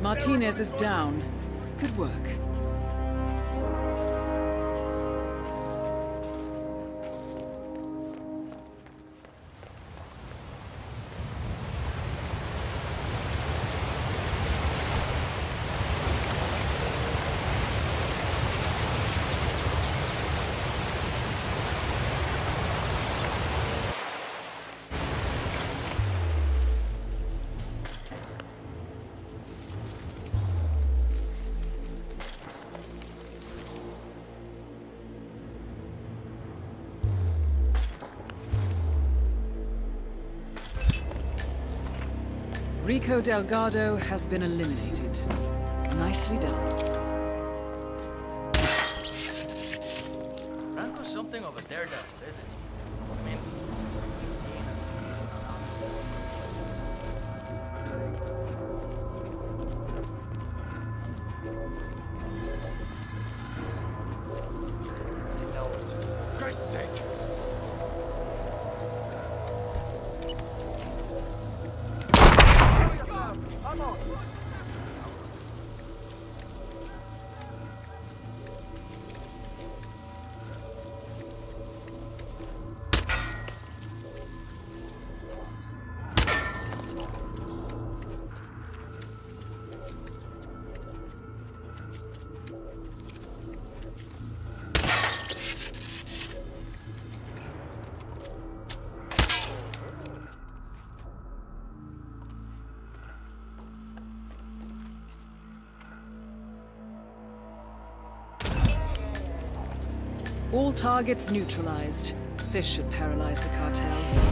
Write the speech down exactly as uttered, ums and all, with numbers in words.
Martinez is down. Good work. Rico Delgado has been eliminated. Nicely done. Franco's something of a daredevil, isn't he? I mean... For Christ's sake! All targets neutralized. This should paralyze the cartel.